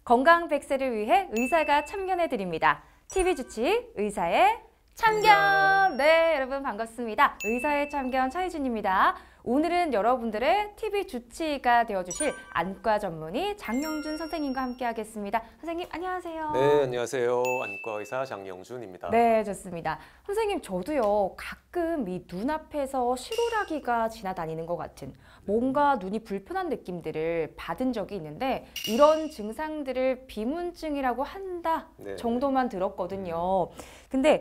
건강 100세를 위해 의사가 참견해 드립니다. TV 주치 의사의 참견! 네, 여러분 반갑습니다. 의사의 참견 차희준입니다. 오늘은 여러분들의 TV 주치의가 되어주실 안과 전문의 장영준 선생님과 함께 하겠습니다. 선생님 안녕하세요. 네, 안녕하세요. 안과 의사 장영준입니다. 네, 좋습니다. 선생님 저도요 가끔 이 눈앞에서 시로라기가 지나다니는 것 같은 뭔가 눈이 불편한 느낌들을 받은 적이 있는데 이런 증상들을 비문증이라고 한다 네. 정도만 들었거든요. 근데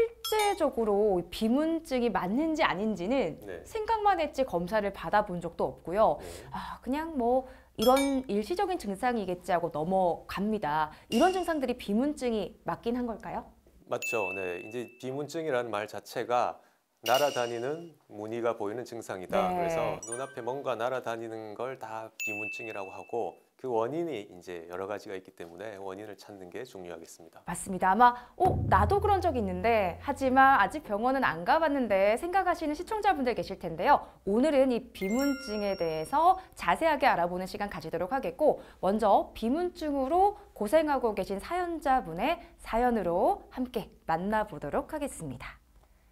실제적으로 비문증이 맞는지 아닌지는 네. 생각만 했지 검사를 받아본 적도 없고요. 네. 그냥 뭐 이런 일시적인 증상이겠지 하고 넘어갑니다. 이런 증상들이 비문증이 맞긴 한 걸까요? 맞죠. 네, 이제 비문증이라는 말 자체가 날아다니는 무늬가 보이는 증상이다. 네. 그래서 눈앞에 뭔가 날아다니는 걸 다 비문증이라고 하고 그 원인이 이제 여러 가지가 있기 때문에 원인을 찾는 게 중요하겠습니다. 맞습니다. 아마 나도 그런 적 있는데 하지만 아직 병원은 안 가봤는데 생각하시는 시청자분들 계실 텐데요. 오늘은 이 비문증에 대해서 자세하게 알아보는 시간 가지도록 하겠고 먼저 비문증으로 고생하고 계신 사연자분의 사연으로 함께 만나보도록 하겠습니다.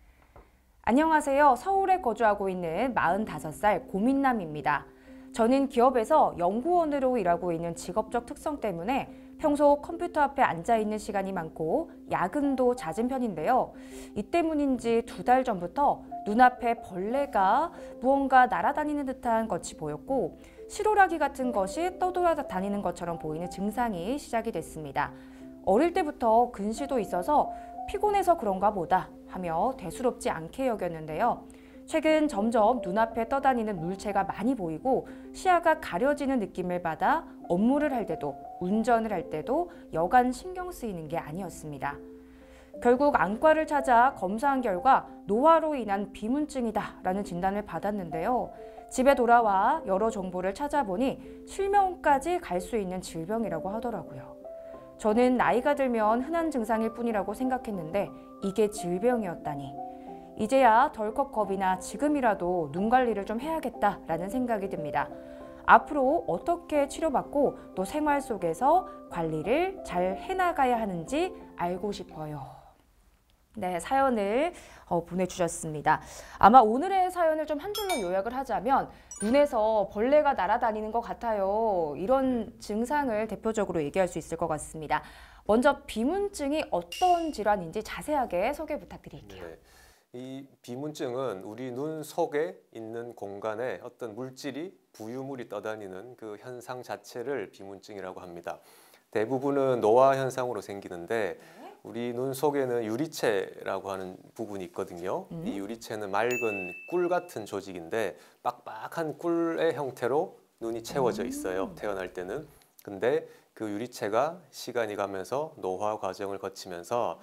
안녕하세요. 서울에 거주하고 있는 45살 고민남입니다. 저는 기업에서 연구원으로 일하고 있는 직업적 특성 때문에 평소 컴퓨터 앞에 앉아있는 시간이 많고 야근도 잦은 편인데요. 이 때문인지 2달 전부터 눈앞에 벌레가 무언가 날아다니는 듯한 것이 보였고 시로라기 같은 것이 떠돌아다니는 것처럼 보이는 증상이 시작이 됐습니다. 어릴 때부터 근시도 있어서 피곤해서 그런가 보다 하며 대수롭지 않게 여겼는데요. 최근 점점 눈앞에 떠다니는 물체가 많이 보이고 시야가 가려지는 느낌을 받아 업무를 할 때도 운전을 할 때도 여간 신경 쓰이는 게 아니었습니다. 결국 안과를 찾아 검사한 결과 노화로 인한 비문증이다라는 진단을 받았는데요. 집에 돌아와 여러 정보를 찾아보니 실명까지 갈 수 있는 질병이라고 하더라고요. 저는 나이가 들면 흔한 증상일 뿐이라고 생각했는데 이게 질병이었다니. 이제야 덜컥 겁이 나 지금이라도 눈 관리를 좀 해야겠다라는 생각이 듭니다. 앞으로 어떻게 치료받고 또 생활 속에서 관리를 잘 해나가야 하는지 알고 싶어요. 네, 사연을 보내주셨습니다. 아마 오늘의 사연을 좀 한 줄로 요약을 하자면 눈에서 벌레가 날아다니는 것 같아요. 이런 증상을 대표적으로 얘기할 수 있을 것 같습니다. 먼저 비문증이 어떤 질환인지 자세하게 소개 부탁드릴게요. 네. 이 비문증은 우리 눈 속에 있는 공간에 어떤 물질이 부유물이 떠다니는 그 현상 자체를 비문증이라고 합니다. 대부분은 노화 현상으로 생기는데 우리 눈 속에는 유리체라고 하는 부분이 있거든요. 이 유리체는 맑은 꿀 같은 조직인데 빡빡한 꿀의 형태로 눈이 채워져 있어요. 태어날 때는. 근데 그 유리체가 시간이 가면서 노화 과정을 거치면서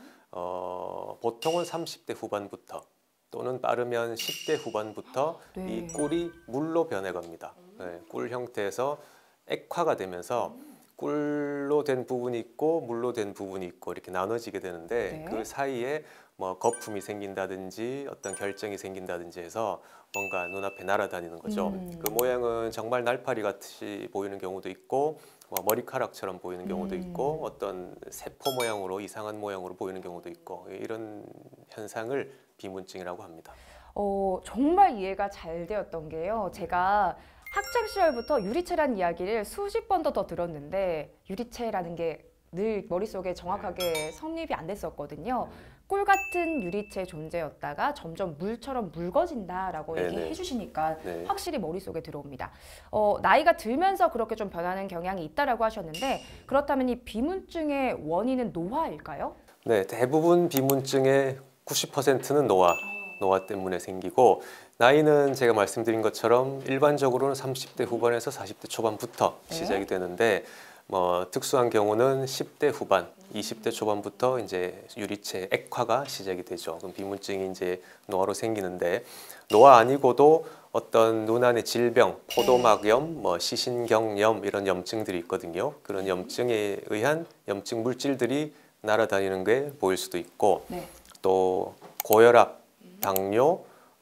보통은 30대 후반부터 또는 빠르면 10대 후반부터 이 꿀이 물로 변해갑니다. 네, 꿀 형태에서 액화가 되면서 꿀로 된 부분이 있고 물로 된 부분이 있고 이렇게 나눠지게 되는데 그 사이에 뭐 거품이 생긴다든지 어떤 결정이 생긴다든지 해서 뭔가 눈앞에 날아다니는 거죠. 그 모양은 정말 날파리 같이 보이는 경우도 있고 머리카락처럼 보이는 경우도 있고 어떤 세포 모양으로 이상한 모양으로 보이는 경우도 있고 이런 현상을 비문증이라고 합니다. 정말 이해가 잘 되었던 게요. 제가 학창 시절부터 유리체라는 이야기를 수십 번도 더 들었는데 유리체라는 게 늘 머릿속에 정확하게 성립이 안 됐었거든요. 꿀 같은 유리체 존재였다가 점점 물처럼 묽어진다라고 얘기해 주시니까 확실히 머릿속에 들어옵니다. 나이가 들면서 그렇게 좀 변하는 경향이 있다라고 하셨는데 그렇다면 이 비문증의 원인은 노화일까요? 네, 대부분 비문증의 90%는 노화 때문에 생기고 나이는 제가 말씀드린 것처럼 일반적으로는 30대 후반에서 40대 초반부터 시작이 되는데 뭐 특수한 경우는 10대 후반, 20대 초반부터 이제 유리체 액화가 시작이 되죠. 그럼 비문증이 이제 노화로 생기는데 노화 아니고도 어떤 눈 안의 질병, 포도막염, 뭐 시신경염 이런 염증들이 있거든요. 그런 염증에 의한 염증 물질들이 날아다니는 게 보일 수도 있고 또 고혈압, 당뇨,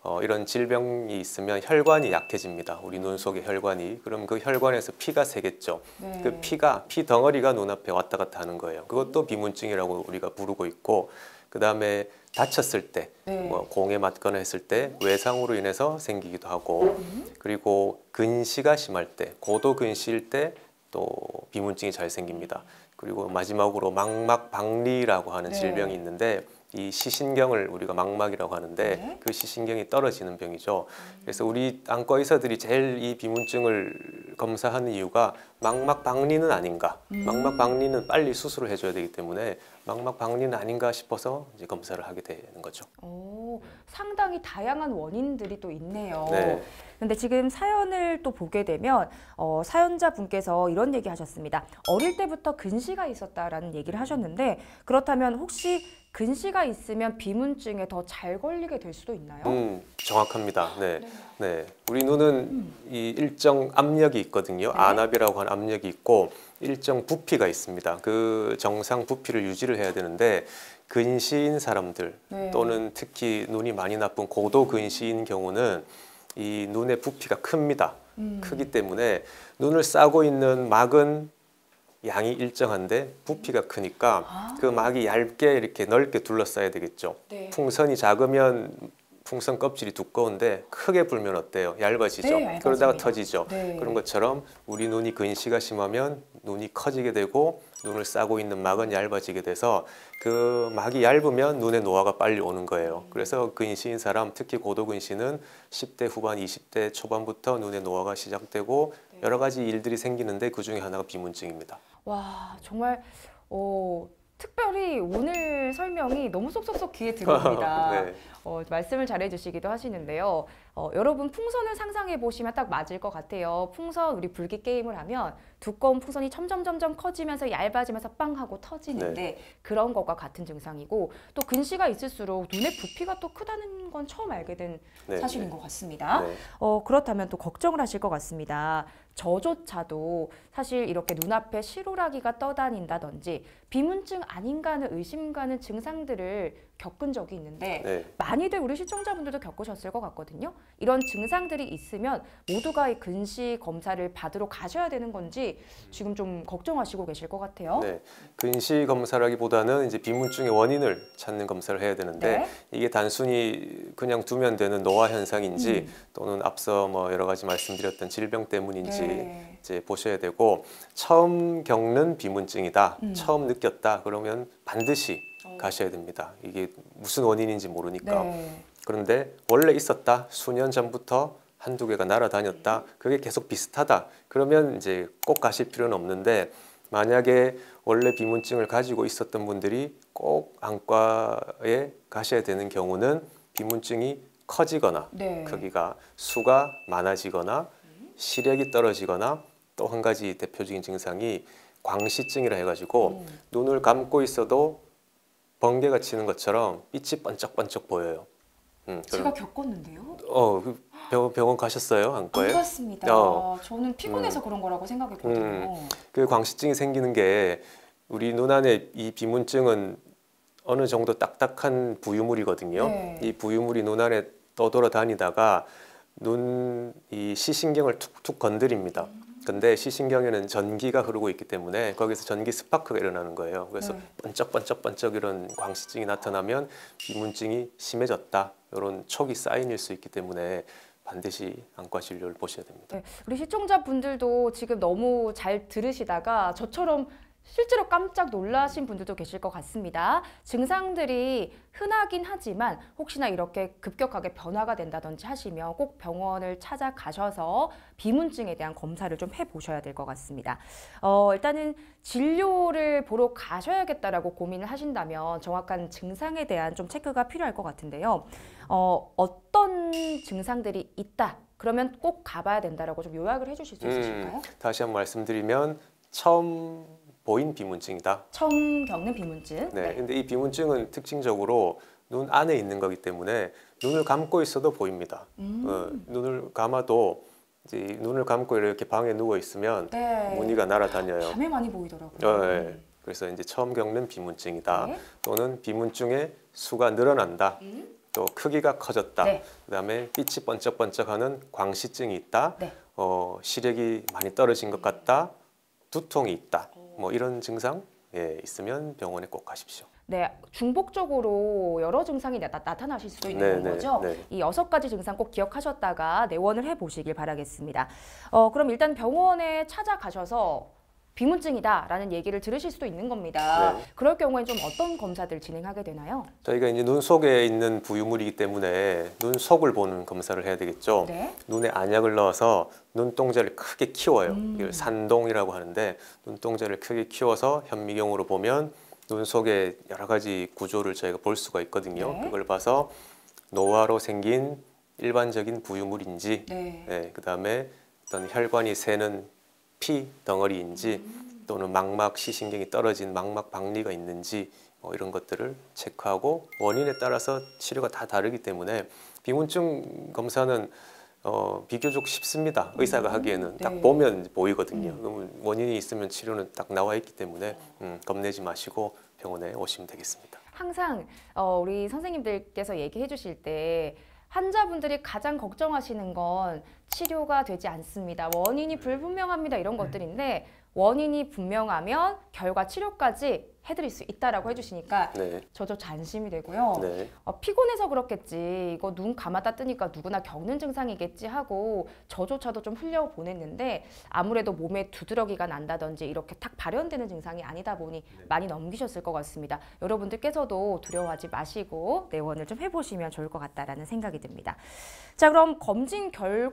이런 질병이 있으면 혈관이 약해집니다. 우리 눈 속의 혈관이. 그럼 그 혈관에서 피가 새겠죠. 네. 그 피 덩어리가 눈앞에 왔다 갔다 하는 거예요. 그것도 비문증이라고 우리가 부르고 있고, 그 다음에 다쳤을 때, 네. 뭐 공에 맞거나 했을 때 외상으로 인해서 생기기도 하고, 그리고 근시가 심할 때, 고도 근시일 때 또 비문증이 잘 생깁니다. 그리고 마지막으로 망막박리라고 하는 네. 질병이 있는데, 이 시신경을 우리가 망막이라고 하는데 네. 그 시신경이 떨어지는 병이죠. 그래서 우리 안과 의사들이 제일 이 비문증을 검사하는 이유가 망막박리는 아닌가, 망막박리는 빨리 수술을 해줘야 되기 때문에 망막박리는 아닌가 싶어서 이제 검사를 하게 되는 거죠. 오, 상당히 다양한 원인들이 또 있네요. 네. 근데 지금 사연을 또 보게 되면 사연자분께서 이런 얘기 하셨습니다. 어릴 때부터 근시가 있었다라는 얘기를 하셨는데, 그렇다면 혹시 근시가 있으면 비문증에 더 잘 걸리게 될 수도 있나요? 정확합니다. 네. 네. 우리 눈은 이 일정 압력이 있거든요. 네. 안압이라고 하는 압력이 있고 일정 부피가 있습니다. 그 정상 부피를 유지를 해야 되는데, 근시인 사람들 네. 또는 특히 눈이 많이 나쁜 고도 근시인 경우는 이 눈의 부피가 큽니다. 크기 때문에 눈을 싸고 있는 막은 양이 일정한데 부피가 크니까 그 막이 얇게 이렇게 넓게 둘러싸야 되겠죠. 네. 풍선이 작으면 풍선 껍질이 두꺼운데 크게 불면 어때요? 얇아지죠. 네, 얇아집니다. 그러다가 터지죠. 네. 그런 것처럼 우리 눈이 근시가 심하면 눈이 커지게 되고 눈을 싸고 있는 막은 얇아지게 돼서 그 막이 얇으면 눈에 노화가 빨리 오는 거예요. 그래서 근시인 사람, 특히 고도 근시는 10대 후반, 20대 초반부터 눈에 노화가 시작되고 여러 가지 일들이 생기는데 그 중에 하나가 비문증입니다. 와, 정말 특별히 오늘 설명이 너무 쏙쏙쏙 귀에 들어옵니다. 네. 말씀을 잘해주시기도 하시는데요. 여러분 풍선을 상상해 보시면 딱 맞을 것 같아요. 풍선, 우리 불기 게임을 하면 두꺼운 풍선이 점점 커지면서 얇아지면서 빵 하고 터지는데 그런 것과 같은 증상이고, 또 근시가 있을수록 눈의 부피가 또 크다는 건 처음 알게 된 네, 사실인 것 같습니다. 네. 그렇다면 또 걱정을 하실 것 같습니다. 저조차도 사실 이렇게 눈앞에 실오라기가 떠다닌다든지 비문증 아닌가 하는 의심 가는 증상들을 겪은 적이 있는데 네. 많이들 우리 시청자분들도 겪으셨을 것 같거든요. 이런 증상들이 있으면 모두가 이 근시 검사를 받으러 가셔야 되는 건지 지금 좀 걱정하시고 계실 것 같아요. 네. 근시 검사라기보다는 이제 비문증의 원인을 찾는 검사를 해야 되는데 네. 이게 단순히 그냥 두면 되는 노화 현상인지 또는 앞서 뭐 여러 가지 말씀드렸던 질병 때문인지 네. 이제 보셔야 되고, 처음 겪는 비문증이다, 처음 느꼈다 그러면 반드시 가셔야 됩니다. 이게 무슨 원인인지 모르니까. 네. 그런데 원래 있었다, 수년 전부터 한두 개가 날아다녔다, 그게 계속 비슷하다 그러면 이제 꼭 가실 필요는 없는데, 만약에 원래 비문증을 가지고 있었던 분들이 꼭 안과에 가셔야 되는 경우는 비문증이 커지거나 네. 크기가 수가 많아지거나 시력이 떨어지거나, 또 한 가지 대표적인 증상이 광시증이라 해가지고 눈을 감고 있어도 번개가 치는 것처럼 빛이 번쩍번쩍 보여요. 제가 겪었는데요. 병원 가셨어요? 안과에? 안 갔습니다. 저는 피곤해서 그런 거라고 생각했거든요. 그 광시증이 생기는 게, 우리 눈 안에 이 비문증은 어느 정도 딱딱한 부유물이거든요. 네. 이 부유물이 눈 안에 떠돌아다니다가 이 시신경을 툭툭 건드립니다. 근데 시신경에는 전기가 흐르고 있기 때문에 거기서 전기 스파크가 일어나는 거예요. 그래서 번쩍번쩍 이런 광시증이 나타나면 비문증이 심해졌다, 이런 촉이 사인일 수 있기 때문에 반드시 안과 진료를 보셔야 됩니다. 네, 우리 시청자분들도 지금 너무 잘 들으시다가 저처럼 실제로 깜짝 놀라신 분들도 계실 것 같습니다. 증상들이 흔하긴 하지만 혹시나 이렇게 급격하게 변화가 된다든지 하시면 꼭 병원을 찾아가셔서 비문증에 대한 검사를 좀 해보셔야 될 것 같습니다. 일단은 진료를 보러 가셔야겠다라고 고민을 하신다면 정확한 증상에 대한 좀 체크가 필요할 것 같은데요. 어떤 증상들이 있다, 그러면 꼭 가봐야 된다라고 좀 요약을 해주실 수 있으실까요? 다시 한번 말씀드리면 처음 보인 비문증이다. 처음 겪는 비문증. 네. 근데 이 비문증은 특징적으로 눈 안에 있는 거기 때문에 눈을 감고 있어도 보입니다. 눈을 감아도 이제 눈을 감고 이렇게 방에 누워 있으면 네. 무늬가 날아다녀요. 밤에 많이 보이더라고요. 네. 그래서 이제 처음 겪는 비문증이다. 네. 또는 비문증의 수가 늘어난다. 또 크기가 커졌다. 네. 그다음에 빛이 번쩍번쩍하는 광시증이 있다. 네. 시력이 많이 떨어진 것 같다. 두통이 있다. 뭐 이런 증상 있으면 병원에 꼭 가십시오. 네, 중복적으로 여러 증상이 나타나실 수도 있는 거죠. 네. 이 6가지 증상 꼭 기억하셨다가 내원을 해보시길 바라겠습니다. 그럼 일단 병원에 찾아가셔서 비문증이다라는 얘기를 들으실 수도 있는 겁니다. 네. 그럴 경우엔 좀 어떤 검사들 진행하게 되나요? 저희가 이제 눈 속에 있는 부유물이기 때문에 눈 속을 보는 검사를 해야 되겠죠. 네. 눈에 안약을 넣어서 눈동자를 크게 키워요. 이걸 산동이라고 하는데 눈동자를 크게 키워서 현미경으로 보면 눈 속에 여러 가지 구조를 저희가 볼 수가 있거든요. 네. 그걸 봐서 노화로 생긴 일반적인 부유물인지, 그다음에 어떤 혈관이 새는 피 덩어리인지 또는 망막 시신경이 떨어진 망막 박리가 있는지 이런 것들을 체크하고 원인에 따라서 치료가 다 다르기 때문에 비문증 검사는 비교적 쉽습니다. 의사가 하기에는 딱 보면 보이거든요. 그러면 원인이 있으면 치료는 딱 나와 있기 때문에 겁내지 마시고 병원에 오시면 되겠습니다. 항상 우리 선생님들께서 얘기해 주실 때 환자분들이 가장 걱정하시는 건 치료가 되지 않습니다. 원인이 불분명합니다. 이런 것들인데 원인이 분명하면 결과 치료까지 해드릴 수 있다라고 해주시니까 저도 안심이 되고요. 피곤해서 그렇겠지. 이거 눈 감았다 뜨니까 누구나 겪는 증상이겠지 하고 저조차도 좀 흘려보냈는데 아무래도 몸에 두드러기가 난다든지 이렇게 탁 발현되는 증상이 아니다 보니 많이 넘기셨을 것 같습니다. 여러분들께서도 두려워하지 마시고 내원을 좀 해보시면 좋을 것 같다라는 생각이 듭니다. 자, 그럼 검진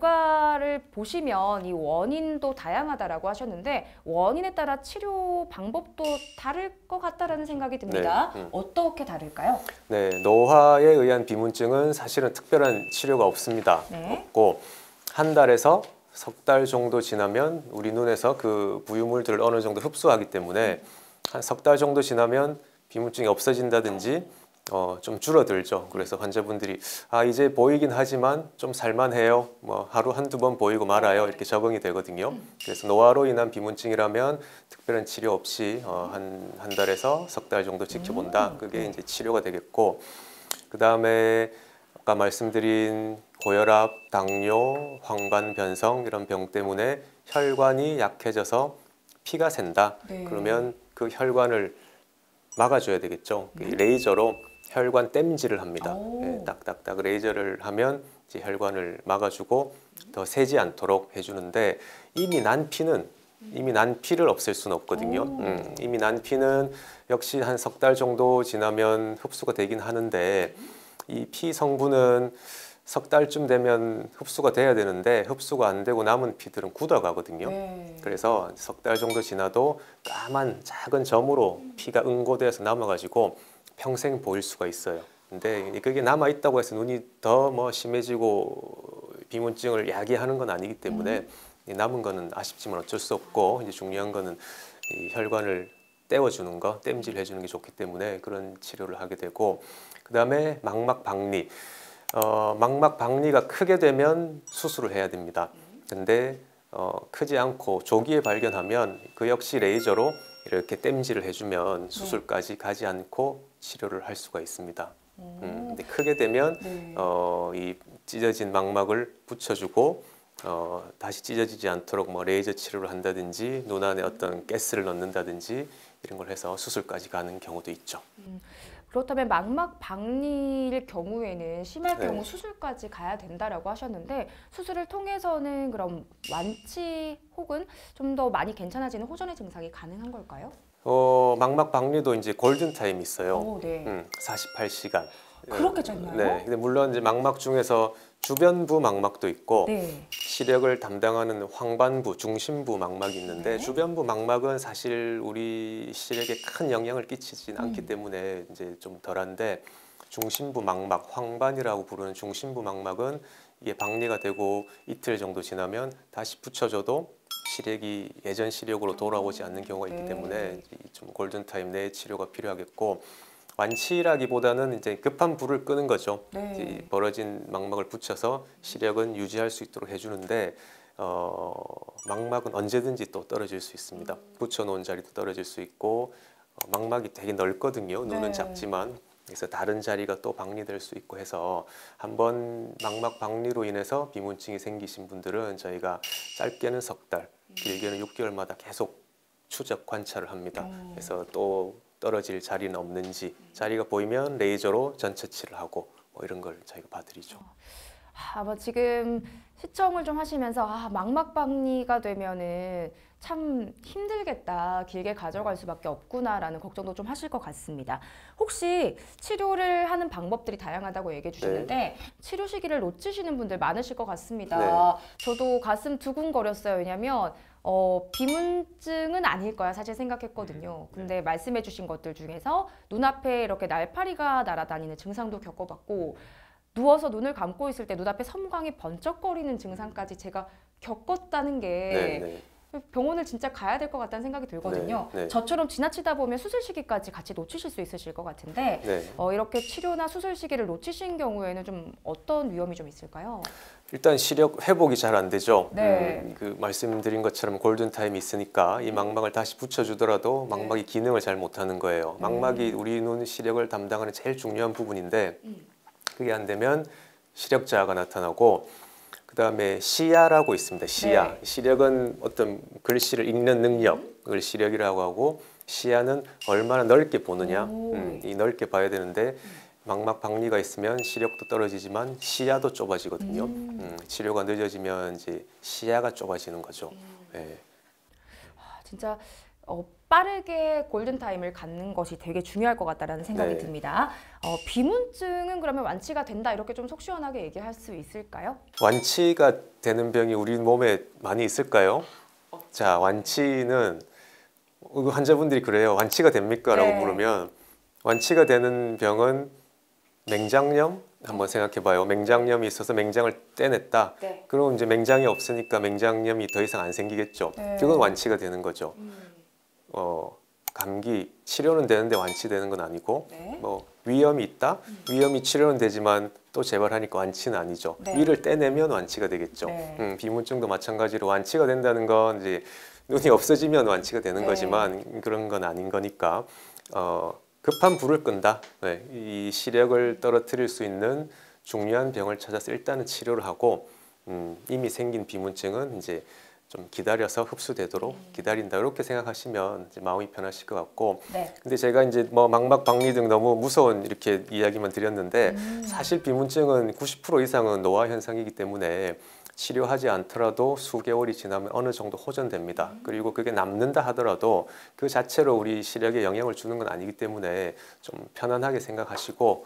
결과를 보시면 이 원인도 다양하다라고 하셨는데 원인에 따라 치료 방법도 다를 것 같다라는 생각이 듭니다. 어떻게 다를까요? 네, 노화에 의한 비문증은 사실은 특별한 치료가 없습니다. 없고 한 달에서 석 달 정도 지나면 우리 눈에서 그 부유물들을 어느 정도 흡수하기 때문에 한 석 달 정도 지나면 비문증이 없어진다든지 좀 줄어들죠. 그래서 환자분들이 이제 보이긴 하지만 좀 살만해요. 뭐 하루 한두 번 보이고 말아요. 이렇게 적응이 되거든요. 그래서 노화로 인한 비문증이라면 특별한 치료 없이 한 달에서 석 달 정도 지켜본다. 그게 이제 치료가 되겠고, 그 다음에 아까 말씀드린 고혈압, 당뇨, 황반 변성 이런 병 때문에 혈관이 약해져서 피가 샌다. 그러면 그 혈관을 막아줘야 되겠죠. 레이저로 혈관 땜질을 합니다. 딱딱딱 레이저를 하면 이제 혈관을 막아주고 더 새지 않도록 해주는데 이미 난 피를 없앨 수는 없거든요. 이미 난 피는 역시 한 석 달 정도 지나면 흡수가 되긴 하는데 이 피 성분은 석 달쯤 되면 흡수가 돼야 되는데 흡수가 안 되고 남은 피들은 굳어가거든요. 그래서 석 달 정도 지나도 까만 작은 점으로 피가 응고돼서 남아가지고 평생 보일 수가 있어요. 근데 그게 남아 있다고 해서 눈이 더 뭐 심해지고 비문증을 야기하는 건 아니기 때문에 남은 거는 아쉽지만 어쩔 수 없고 이제 중요한 거는 이 혈관을 떼어주는 거, 땜질해 주는 게 좋기 때문에 그런 치료를 하게 되고, 그 다음에 망막 박리. 망막 박리가 크게 되면 수술을 해야 됩니다. 근데 크지 않고 조기에 발견하면 그 역시 레이저로 이렇게 땜질을 해주면 수술까지 가지 않고 치료를 할 수가 있습니다. 근데 크게 되면 이 찢어진 망막을 붙여주고 다시 찢어지지 않도록 뭐 레이저 치료를 한다든지 눈 안에 어떤 가스를 넣는다든지 이런 걸 해서 수술까지 가는 경우도 있죠. 그렇다면 망막 박리일 경우에는 심할 경우 수술까지 가야 된다라고 하셨는데 수술을 통해서는 그럼 완치 혹은 좀 더 많이 괜찮아지는 호전의 증상이 가능한 걸까요? 망막 박리도 이제 골든 타임이 있어요. 48시간. 그렇게 짧나요? 네. 근데 물론 이제 망막 중에서 주변부 망막도 있고 시력을 담당하는 황반부, 중심부 망막이 있는데 주변부 망막은 사실 우리 시력에 큰 영향을 끼치진 않기 때문에 이제 좀 덜한데 중심부 망막, 황반이라고 부르는 중심부 망막은 이게 박리가 되고 이틀 정도 지나면 다시 붙여줘도 시력이 예전 시력으로 돌아오지 않는 경우가 있기 때문에 좀 골든 타임 내에 치료가 필요하겠고, 완치라기보다는 이제 급한 불을 끄는 거죠. 이제 벌어진 망막을 붙여서 시력은 유지할 수 있도록 해주는데 망막은 언제든지 또 떨어질 수 있습니다. 붙여놓은 자리도 떨어질 수 있고 망막이 되게 넓거든요. 눈은 작지만 그래서 다른 자리가 또 박리될 수 있고 해서 한번 망막 박리로 인해서 비문증이 생기신 분들은 저희가 짧게는 석 달, 길게는 6개월마다 계속 추적 관찰을 합니다. 그래서 또 떨어질 자리는 없는지, 자리가 보이면 레이저로 전처치를 하고 뭐 이런 걸 저희가 봐드리죠. 뭐 지금 시청을 좀 하시면서 망막박리가 되면은 참 힘들겠다, 길게 가져갈 수밖에 없구나라는 걱정도 좀 하실 것 같습니다. 혹시 치료를 하는 방법들이 다양하다고 얘기해 주셨는데 치료 시기를 놓치시는 분들 많으실 것 같습니다. 저도 가슴 두근거렸어요. 왜냐면 비문증은 아닐 거야 사실 생각했거든요. 근데 말씀해 주신 것들 중에서 눈앞에 이렇게 날파리가 날아다니는 증상도 겪어봤고, 누워서 눈을 감고 있을 때 눈앞에 섬광이 번쩍거리는 증상까지 제가 겪었다는 게 병원을 진짜 가야 될 것 같다는 생각이 들거든요. 저처럼 지나치다 보면 수술 시기까지 같이 놓치실 수 있으실 것 같은데 이렇게 치료나 수술 시기를 놓치신 경우에는 좀 어떤 위험이 좀 있을까요? 일단 시력 회복이 잘 안 되죠. 그 말씀드린 것처럼 골든타임이 있으니까 이 망막을 다시 붙여주더라도 망막이 기능을 잘 못하는 거예요. 망막이 우리 눈 시력을 담당하는 제일 중요한 부분인데 그게 안 되면 시력 저하가 나타나고, 그 다음에 시야라고 있습니다. 시야. 시력은 어떤 글씨를 읽는 능력을 시력이라고 하고, 시야는 얼마나 넓게 보느냐. 이 넓게 봐야 되는데 망막 박리가 있으면 시력도 떨어지지만 시야도 좁아지거든요. 치료가 늦어지면 이제 시야가 좁아지는 거죠. 진짜 빠르게 골든타임을 갖는 것이 되게 중요할 것 같다는 생각이 듭니다. 비문증은 그러면 완치가 된다 이렇게 좀 속 시원하게 얘기할 수 있을까요? 완치가 되는 병이 우리 몸에 많이 있을까요? 자, 완치는 환자분들이 그래요. 완치가 됩니까? 라고 물으면 완치가 되는 병은 맹장염 한번 생각해 봐요. 맹장염이 있어서 맹장을 떼냈다. 그럼 이제 맹장이 없으니까 맹장염이 더 이상 안 생기겠죠. 그건 완치가 되는 거죠. 감기 치료는 되는데 완치되는 건 아니고, 뭐 위염이 있다. 위염이 치료는 되지만 또 재발하니까 완치는 아니죠. 위를 떼내면 완치가 되겠죠. 비문증도 마찬가지로 완치가 된다는 건 이제 눈이 없어지면 완치가 되는 거지만 그런 건 아닌 거니까 급한 불을 끈다. 이 시력을 떨어뜨릴 수 있는 중요한 병을 찾아서 일단은 치료를 하고, 이미 생긴 비문증은 이제 좀 기다려서 흡수되도록 기다린다, 이렇게 생각하시면 이제 마음이 편하실 것 같고. 근데 제가 이제 뭐 망막 박리 등 너무 무서운 이렇게 이야기만 드렸는데 사실 비문증은 90% 이상은 노화 현상이기 때문에 치료하지 않더라도 수개월이 지나면 어느 정도 호전됩니다. 그리고 그게 남는다 하더라도 그 자체로 우리 시력에 영향을 주는 건 아니기 때문에 좀 편안하게 생각하시고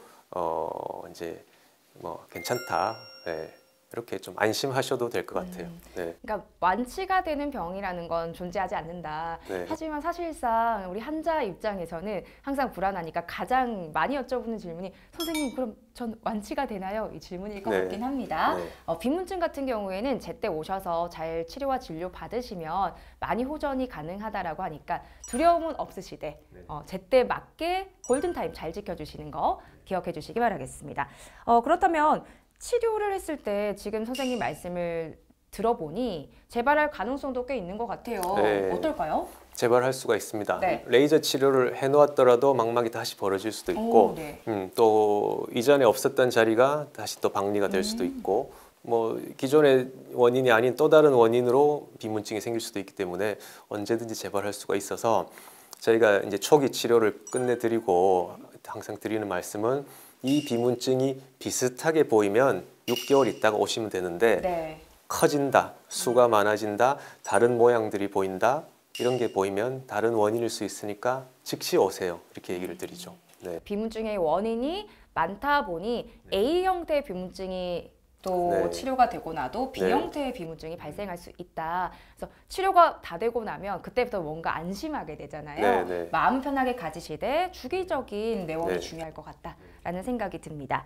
이제 뭐 괜찮다. 이렇게 좀 안심하셔도 될 것 같아요. 그러니까 완치가 되는 병이라는 건 존재하지 않는다. 하지만 사실상 우리 환자 입장에서는 항상 불안하니까 가장 많이 여쭤보는 질문이 선생님 그럼 전 완치가 되나요? 이 질문일 것 같긴 합니다. 비문증 같은 경우에는 제때 오셔서 잘 치료와 진료 받으시면 많이 호전이 가능하다라고 하니까 두려움은 없으시되 제때 맞게 골든타임 잘 지켜주시는 거 기억해 주시기 바라겠습니다. 그렇다면 치료를 했을 때 지금 선생님 말씀을 들어보니 재발할 가능성도 꽤 있는 것 같아요. 어떨까요? 재발할 수가 있습니다. 레이저 치료를 해놓았더라도 망막이 다시 벌어질 수도 있고, 또 이전에 없었던 자리가 다시 또 박리가 될 수도 있고, 뭐 기존의 원인이 아닌 또 다른 원인으로 비문증이 생길 수도 있기 때문에 언제든지 재발할 수가 있어서 저희가 이제 초기 치료를 끝내드리고 항상 드리는 말씀은 이 비문증이 비슷하게 보이면 6개월 있다가 오시면 되는데 커진다, 수가 많아진다, 다른 모양들이 보인다, 이런 게 보이면 다른 원인일 수 있으니까 즉시 오세요. 이렇게 얘기를 드리죠. 비문증의 원인이 많다 보니 A 형태의 비문증이 또 치료가 되고 나도 B 형태의 비문증이 발생할 수 있다. 그래서 치료가 다 되고 나면 그때부터 뭔가 안심하게 되잖아요. 마음 편하게 가지시되 주기적인 내원이 중요할 것 같다라는 생각이 듭니다.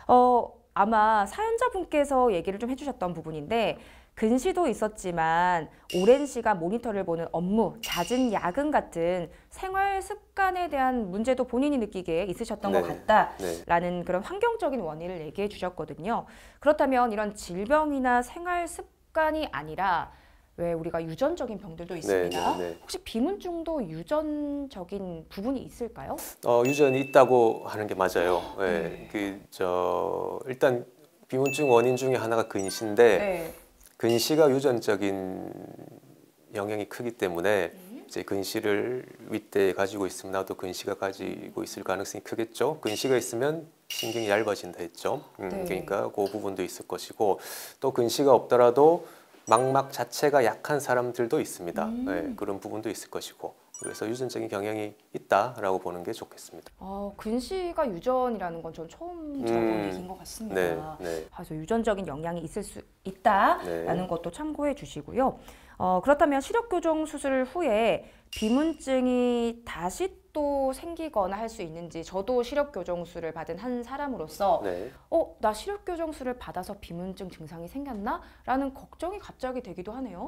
아마 사연자분께서 얘기를 좀 해주셨던 부분인데 근시도 있었지만 오랜 시간 모니터를 보는 업무, 잦은 야근 같은 생활 습관에 대한 문제도 본인이 느끼기에 있으셨던 것 같다라는 그런 환경적인 원인을 얘기해 주셨거든요. 그렇다면 이런 질병이나 생활 습관이 아니라 왜 우리가 유전적인 병들도 있습니다. 네. 혹시 비문증도 유전적인 부분이 있을까요? 유전이 있다고 하는 게 맞아요. 네. 일단 비문증 원인 중에 하나가 근시인데 네. 근시가 유전적인 영향이 크기 때문에 이제 근시를 윗대에 가지고 있으면 나도 근시가 가지고 있을 가능성이 크겠죠. 근시가 있으면 신경이 얇아진다 했죠. 네. 그러니까 그 부분도 있을 것이고 또 근시가 없더라도 망막 자체가 약한 사람들도 있습니다. 네, 그런 부분도 있을 것이고 그래서 유전적인 경향이 있다라고 보는 게 좋겠습니다. 근시가 유전이라는 건 전 처음 들어본 얘기인 것 같습니다. 네. 그래서 유전적인 영향이 있을 수 있다라는 네. 것도 참고해 주시고요. 그렇다면 시력 교정 수술 후에 비문증이 다시 또 생기거나 할 수 있는지 저도 시력 교정술을 받은 한 사람으로서 네. 나 시력 교정술을 받아서 비문증 증상이 생겼나? 라는 걱정이 갑자기 되기도 하네요.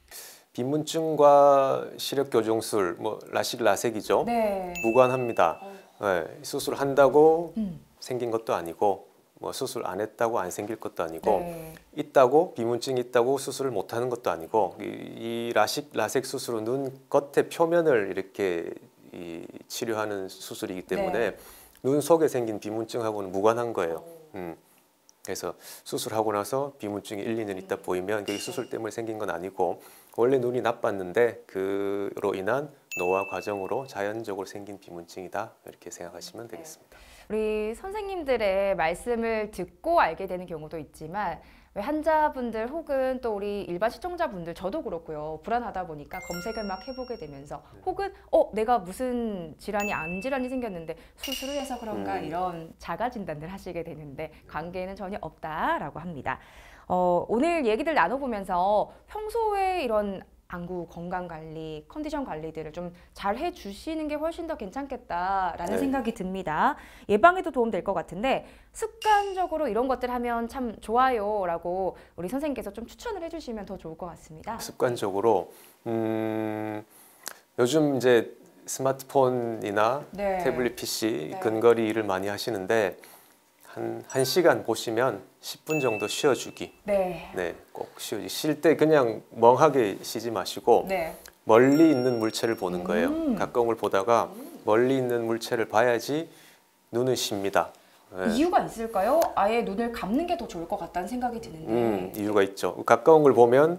비문증과 시력 교정술, 뭐 라식 라섹이죠. 네. 무관합니다. 네, 수술한다고 음. 생긴 것도 아니고 뭐 수술 안 했다고 안 생길 것도 아니고 네. 있다고 비문증이 있다고 수술을 못 하는 것도 아니고 이 라식 라섹 수술은 눈 겉의 표면을 이렇게 치료하는 수술이기 때문에 네. 눈 속에 생긴 비문증하고는 무관한 거예요. 그래서 수술하고 나서 비문증이 1, 2년 있다 보이면 그게 수술 때문에 생긴 건 아니고 원래 눈이 나빴는데 그로 인한 노화 과정으로 자연적으로 생긴 비문증이다 이렇게 생각하시면 되겠습니다. 우리 선생님들의 말씀을 듣고 알게 되는 경우도 있지만 왜 환자분들 혹은 또 우리 일반 시청자분들 저도 그렇고요. 불안하다 보니까 검색을 막 해보게 되면서 혹은 내가 무슨 질환이 안 질환이 생겼는데 수술을 해서 그런가 이런 자가 진단을 하시게 되는데 관계는 전혀 없다라고 합니다. 오늘 얘기들 나눠보면서 평소에 이런 안구 건강 관리, 컨디션 관리들을 좀 잘 해주시는 게 훨씬 더 괜찮겠다라는 네. 생각이 듭니다. 예방에도 도움 될 것 같은데 습관적으로 이런 것들 하면 참 좋아요라고 우리 선생님께서 좀 추천을 해주시면 더 좋을 것 같습니다. 습관적으로 요즘 이제 스마트폰이나 네. 태블릿 PC 네. 근거리 일을 많이 하시는데 한 1시간 보시면 10분 정도 쉬어주기. 네. 네, 꼭 쉬어주기. 쉴 때 그냥 멍하게 쉬지 마시고 네. 멀리 있는 물체를 보는 거예요. 가까운 걸 보다가 멀리 있는 물체를 봐야지 눈은 쉽니다. 네. 이유가 있을까요? 아예 눈을 감는 게 더 좋을 것 같다는 생각이 드는데. 이유가 있죠. 가까운 걸 보면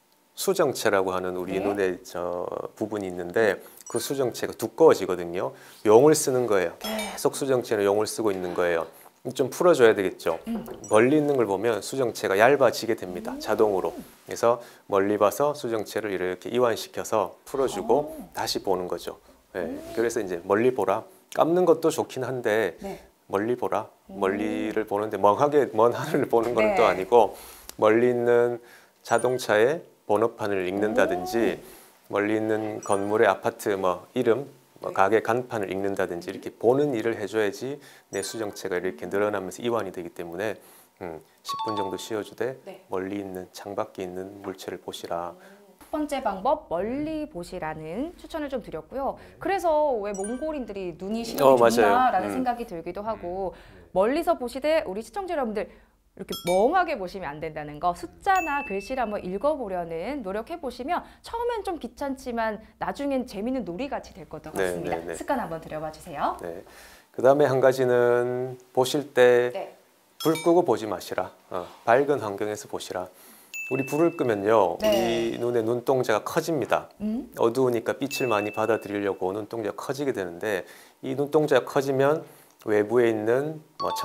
수정체라고 하는 우리 네. 눈의 부분이 있는데 그 수정체가 두꺼워지거든요. 용을 쓰는 거예요. 계속 수정체는 용을 쓰고 있는 거예요. 좀 풀어줘야 되겠죠. 멀리 있는 걸 보면 수정체가 얇아지게 됩니다. 자동으로. 그래서 멀리 봐서 수정체를 이렇게 이완시켜서 풀어주고 다시 보는 거죠. 네. 그래서 이제 멀리 보라. 감는 것도 좋긴 한데 네. 멀리 보라. 멀리를 보는데 멍하게 먼 하늘을 보는 건 또 네. 아니고 멀리 있는 자동차의 번호판을 읽는다든지 멀리 있는 건물의 아파트 이름 가게 간판을 읽는다든지 이렇게 보는 일을 해줘야지 내 수정체가 이렇게 늘어나면서 이완이 되기 때문에 10분 정도 쉬어주되 네. 멀리 있는 창밖에 있는 물체를 보시라. 첫 번째 방법 멀리 보시라는 추천을 좀 드렸고요. 그래서 왜 몽골인들이 눈이 시력이 맞아요. 좋나라는 생각이 들기도 하고 멀리서 보시되 우리 시청자 여러분들 이렇게 멍하게 보시면 안 된다는 거 숫자나 글씨를 한번 읽어보려는 노력해 보시면 처음엔 좀 귀찮지만 나중엔 재밌는 놀이같이 될 것 같습니다. 네. 습관 한번 들여봐 주세요. 네. 그 다음에 한 가지는 보실 때 불 끄고 보지 마시라. 밝은 환경에서 보시라. 우리 불을 끄면요, 네. 우리 눈의 눈동자가 커집니다. 어두우니까 빛을 많이 받아들이려고 눈동자가 커지게 되는데 이 눈동자가 커지면 외부에 있는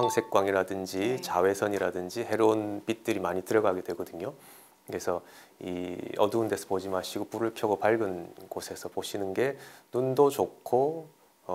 청색광이라든지 자외선이라든지 해로운 빛들이 많이 들어가게 되거든요. 그래서 이 어두운 데서 보지 마시고 불을 켜고 밝은 곳에서 보시는 게 눈도 좋고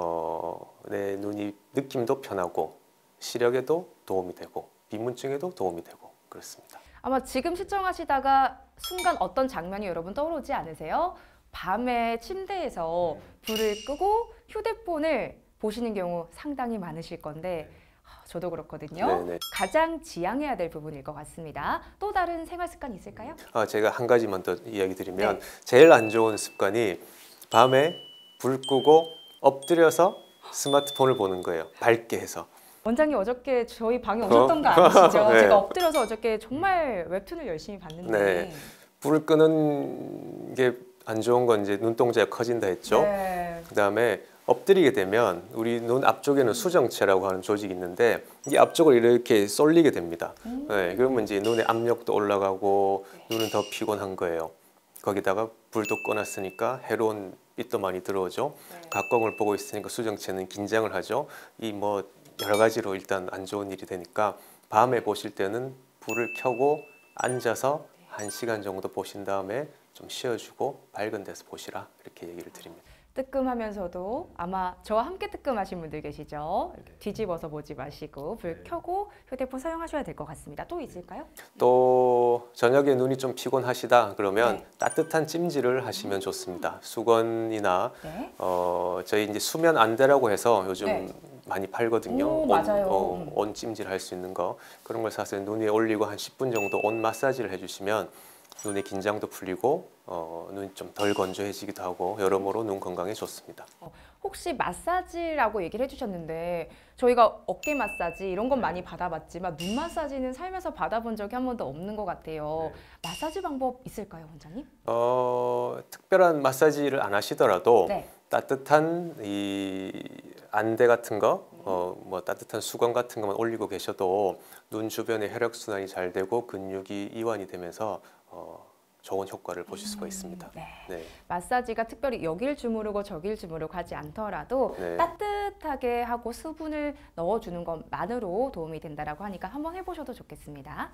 내 눈이 느낌도 편하고 시력에도 도움이 되고 비문증에도 도움이 되고 그렇습니다. 아마 지금 시청하시다가 순간 어떤 장면이 여러분 떠오르지 않으세요? 밤에 침대에서 불을 끄고 휴대폰을 보시는 경우 상당히 많으실 건데 저도 그렇거든요. 네네. 가장 지양해야 될 부분일 것 같습니다. 또 다른 생활 습관이 있을까요? 제가 한 가지만 더 이야기 드리면 네. 제일 안 좋은 습관이 밤에 불 끄고 엎드려서 스마트폰을 보는 거예요. 밝게 해서. 원장님 어저께 저희 방에 오셨던 거 아시죠? 네. 제가 엎드려서 어저께 정말 웹툰을 열심히 봤는데 네. 불을 끄는 게 안 좋은 건 이제 눈동자가 커진다 했죠. 네. 그다음에 엎드리게 되면 우리 눈 앞쪽에는 수정체라고 하는 조직이 있는데 이 앞쪽으로 이렇게 쏠리게 됩니다. 네, 그러면 이제 눈의 압력도 올라가고 눈은 더 피곤한 거예요. 거기다가 불도 꺼놨으니까 해로운 빛도 많이 들어오죠. 네. 각광을 보고 있으니까 수정체는 긴장을 하죠. 이 뭐 여러 가지로 일단 안 좋은 일이 되니까 밤에 보실 때는 불을 켜고 앉아서 1시간 정도 보신 다음에 좀 쉬어주고 밝은 데서 보시라 이렇게 얘기를 드립니다. 뜨끔하면서도 아마 저와 함께 뜨끔하신 분들 계시죠? 이렇게 뒤집어서 보지 마시고 불 켜고 휴대폰 사용하셔야 될 것 같습니다. 또 있을까요? 또 저녁에 눈이 좀 피곤하시다 그러면 네. 따뜻한 찜질을 하시면 좋습니다. 수건이나 네. 저희 이제 수면 안대라고 해서 요즘 네. 많이 팔거든요. 오, 맞아요. 온 찜질 할 수 있는 거 그런 걸 사서 눈 위에 올리고 한 10분 정도 온 마사지를 해주시면 눈의 긴장도 풀리고 눈이 좀 덜 건조해지기도 하고 여러모로 눈 건강에 좋습니다. 혹시 마사지라고 얘기를 해주셨는데 저희가 어깨 마사지 이런 건 많이 받아봤지만 눈 마사지는 살면서 받아본 적이 한 번도 없는 것 같아요. 마사지 방법 있을까요, 원장님? 특별한 마사지를 안 하시더라도 네. 따뜻한 이 안대 같은 거, 뭐 따뜻한 수건 같은 것만 올리고 계셔도 눈 주변에 혈액 순환이 잘 되고 근육이 이완이 되면서 좋은 효과를 보실 수가 있습니다. 네. 네. 마사지가 특별히 여길 주무르고 저길 주무르고 하지 않더라도 네. 따뜻하게 하고 수분을 넣어주는 것만으로 도움이 된다라고 하니까 한번 해보셔도 좋겠습니다.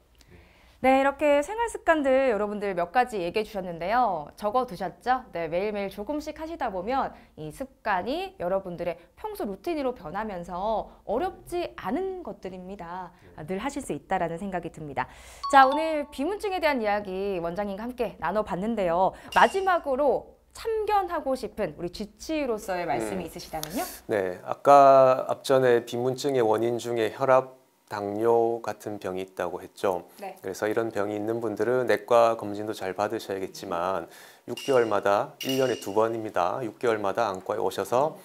네, 이렇게 생활 습관들 여러분들 몇 가지 얘기해 주셨는데요. 적어 두셨죠? 네, 매일매일 조금씩 하시다 보면 이 습관이 여러분들의 평소 루틴으로 변하면서 어렵지 않은 것들입니다. 늘 하실 수 있다라는 생각이 듭니다. 자, 오늘 비문증에 대한 이야기 원장님과 함께 나눠봤는데요. 마지막으로 참견하고 싶은 우리 주치의로서의 말씀이 있으시다면요? 네, 아까 앞전에 비문증의 원인 중에 혈압, 당뇨 같은 병이 있다고 했죠. 네. 그래서 이런 병이 있는 분들은 내과 검진도 잘 받으셔야겠지만 6개월마다 1년에 2번입니다. 6개월마다 안과에 오셔서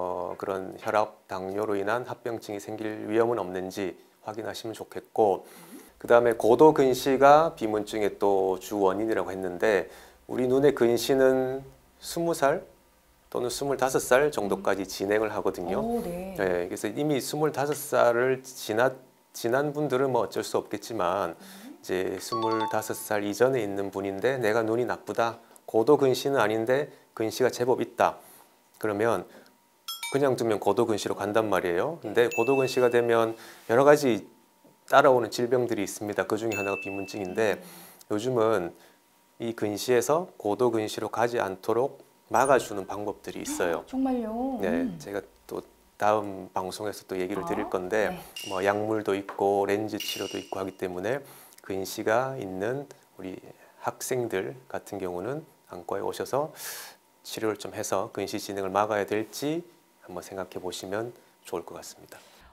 그런 혈압, 당뇨로 인한 합병증이 생길 위험은 없는지 확인하시면 좋겠고 그 다음에 고도 근시가 비문증의 또 주 원인이라고 했는데 우리 눈의 근시는 20살 또는 25살 정도까지 진행을 하거든요. 오, 네. 네, 그래서 이미 25살을 지난 분들은 뭐 어쩔 수 없겠지만 이제 25살 이전에 있는 분인데 내가 눈이 나쁘다. 고도 근시는 아닌데 근시가 제법 있다. 그러면 그냥 두면 고도 근시로 간단 말이에요. 근데 고도 근시가 되면 여러 가지 따라오는 질병들이 있습니다. 그 중에 하나가 비문증인데 요즘은 이 근시에서 고도 근시로 가지 않도록 막아주는 방법들이 있어요. 정말요? 네, 제가 또 다음 방송에서 또 얘기를 드릴 건데 뭐 약물도 있고 렌즈 치료도 있고 하기 때문에 근시가 있는 우리 학생들 같은 경우는 안과에 오셔서 치료를 좀 해서 근시 진행을 막아야 될지 한번 생각해 보시면 좋을 것 같습니다.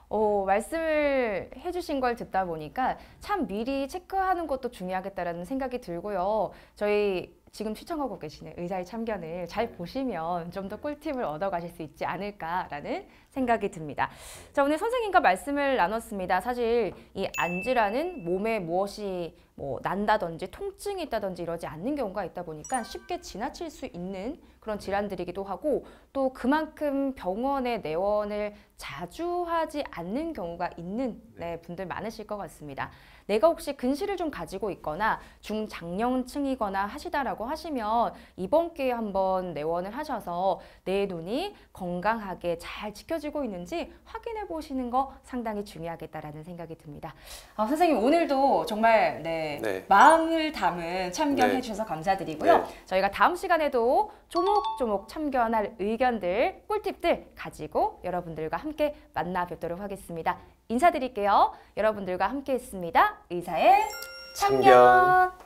말씀을 해주신 걸 듣다 보니까 참 미리 체크하는 것도 중요하겠다라는 생각이 들고요. 저희 지금 시청하고 계시는 의사의 참견을 잘 보시면 좀 더 꿀팁을 얻어가실 수 있지 않을까라는 생각이 듭니다. 자, 오늘 선생님과 말씀을 나눴습니다. 사실 이 안질환은 몸에 무엇이 난다든지 통증이 있다든지 이러지 않는 경우가 있다 보니까 쉽게 지나칠 수 있는 그런 질환들이기도 하고 또 그만큼 병원에 내원을 자주 하지 않는 경우가 있는 분들 많으실 것 같습니다. 내가 혹시 근시를 좀 가지고 있거나 중장년층이거나 하시다라고 하시면 이번 기회에 한번 내원을 하셔서 내 눈이 건강하게 잘 지켜지고 있는지 확인해 보시는 거 상당히 중요하겠다라는 생각이 듭니다. 선생님 오늘도 정말 마음을 담은 참견해 주셔서 감사드리고요. 저희가 다음 시간에도 조목조목 참견할 의견들, 꿀팁들 가지고 여러분들과 함께 만나 뵙도록 하겠습니다. 인사드릴게요. 여러분들과 함께 했습니다. 의사의 참견.